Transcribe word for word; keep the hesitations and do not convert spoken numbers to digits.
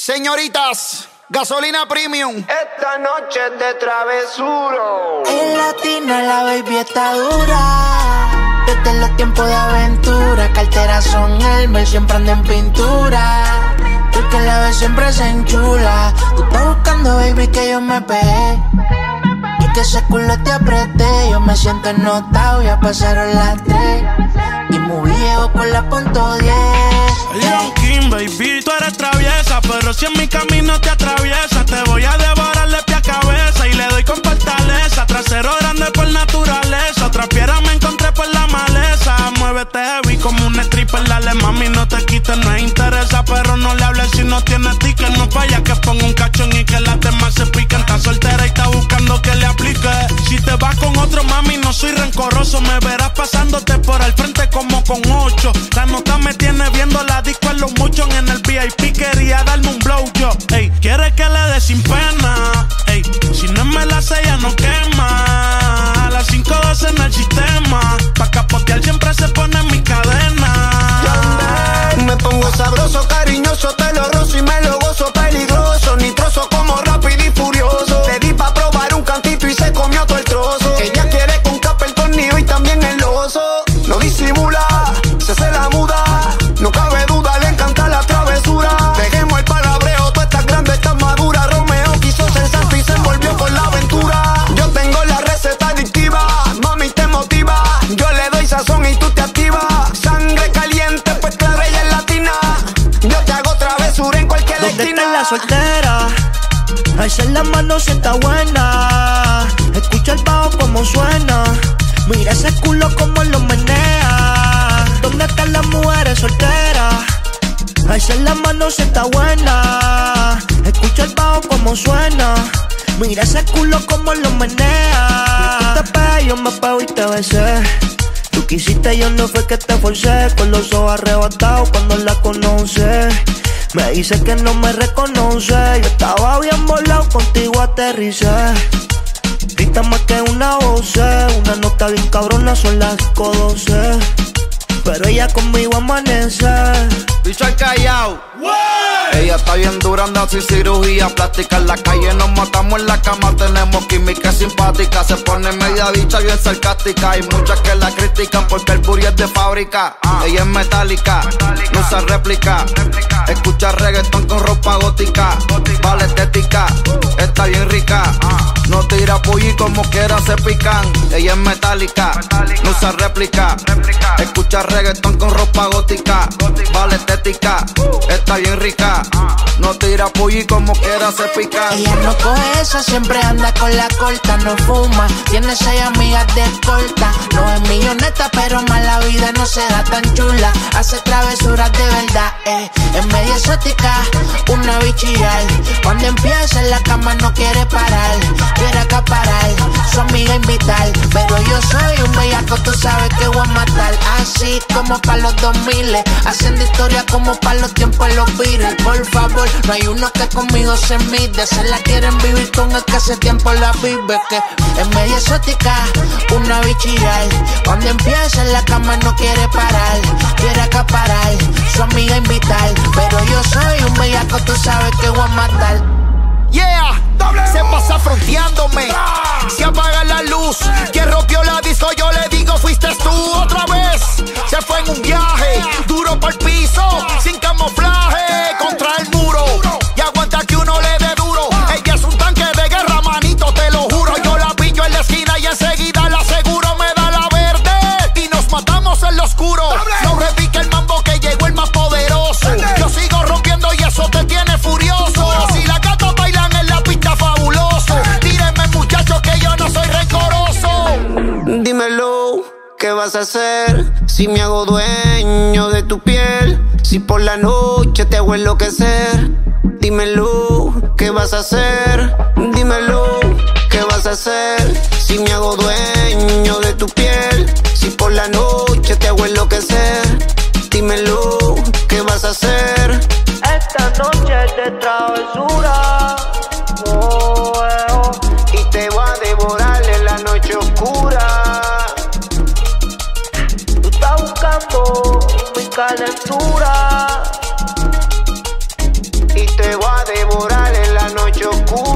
Señoritas, gasolina premium. Esta noche es de travesuro. En latina la baby está dura. Desde los tiempos de aventura, carteras son Elmer, siempre anda en pintura. Tú que la ves siempre se enchula. Tú estás buscando, baby, que yo me pegué y que ese culo te apreté. Yo me siento ennotado, ya pasaron las tres y muy viejo con la punto diez. Leon King, baby, tú eres traviesa, pero si en mi camino te atraviesa, te voy a devorar de pie a cabeza y le doy con fortaleza. Trasero grande por naturaleza, otra piedra me encontré por la maleza. Muévete heavy como un stripper, dale mami, no te quites, no interesa, pero no le hables si no tienes ticket. No falla que ponga un cachón y que las demás se piquen. Está soltera y está buscando que le aplique. Si te vas con otro, mami, no soy rencoroso, me verás pasándote por el frente como con ocho. La nota me tiene viendo la disco en los muchos. En el V I P quería darme un blow yo. Ey, quiere que le dé sin pena. Ey, si no me la sella no quema. A las cinco doce en el sistema. Pa' capotear siempre se pone en mi cadena. Me pongo sabroso, cariñoso, te lo rozo y me lo gozo. Peligroso, nitroso como rápido y furioso. Le di pa' probar un cantito y se comió todo el trozo. Ella quiere con capa el tornillo y también el oso. No disimula, se hace la muda. No cabe duda, le encanta la travesura. Dejemos el palabreo, tú estás grande, estás madura. Romeo quiso ser santo y se envolvió con la aventura. Yo tengo la receta adictiva, mami te motiva. Yo le doy sazón y tú te activas. Sangre caliente, pues claro, ella es latina. Yo te hago travesura en cualquier ¿Dónde esquina. está la soltera? Alza la mano si está buena. Escucha el bajo como suena. Mira ese culo como lo menea. ¿Dónde están las mujeres solteras? Alza la mano si está buena. Escucha el bajo como suena. Mira ese culo como lo menea. Tú te pegas, yo me pego y te besé. Tú quisiste, yo no fue que te forcé. Con los ojos arrebatados cuando la conoce. Me dice que no me reconoce. Yo estaba bien volado, contigo aterricé. Grita más que una voz, una nota bien cabrona, son las cinco doce. Pero ella conmigo amanece. Bicho al callao. Ella está bien dura, anda sin cirugía plástica. En la calle nos matamos, en la cama tenemos química simpática. Se pone media dicha bien sarcástica. Hay muchas que la critican porque el booty es de fábrica. Ella es metálica, no usa réplica. Escucha reggaetón con ropa gótica. Vale estética, está bien rica. No tira pulli como quiera se pican. Ella es metálica, no usa réplica. Escucha reggaetón con ropa gótica. Vale estética, está bien rica. No tira pulli como quiera se pican. Ella no coge esa, siempre anda con la corta. No fuma, tiene seis amigas de corta. No es milloneta, pero más la vida no se da tan chula. Hace travesuras de verdad, eh. Es media exótica, una bichillar. Cuando empieza en la cama no quiere parar. Quiere acaparar, su amiga invitar. Pero yo soy un bellaco, tú sabes que voy a matar. Así como pa' los dos miles, haciendo historia como pa' los tiempos de los Beatles. Por favor, no hay uno que conmigo se mide. Se la quieren vivir con el que hace tiempo la vive. Que es media exótica, una bichillar. Cuando empieza en la cama no quiere parar. Quiere acaparar, su amiga invitar. Pero yo soy un bellaco, tú sabes que voy a matar. Yeah, se pasa fronteándome. Se apaga la luz. Quien rompió la disco, yo le digo, fuiste tú otra vez. Se fue en un viaje, duro por el piso, sin camuflaje, contra el muro. Y aguanta que uno le dé duro. Ella es un tanque de guerra, manito, te lo juro. Yo la pillo en la esquina y enseguida la aseguro. Me da la verde y nos matamos en lo oscuro. No repique el mambo que llegó el más poderoso. Yo sigo rompiendo y eso te tiene furioso. Si la gata bailan en la pista, fabuloso. Tírenme, muchachos, que yo no soy rencoroso. Dímelo, ¿qué vas a hacer si me hago dueño de tu piel? Si por la noche te hago enloquecer. Dímelo, ¿qué vas a hacer? Dímelo, ¿qué vas a hacer si me hago dueño de tu piel? Si por la noche te hago enloquecer. Dímelo, ¿qué vas a hacer? Esta noche es de travesura. Oh, eh, oh. Y te voy a devorar en la noche oscura. Tú estás buscando mi calentura. y te va a devorar en la noche oscura.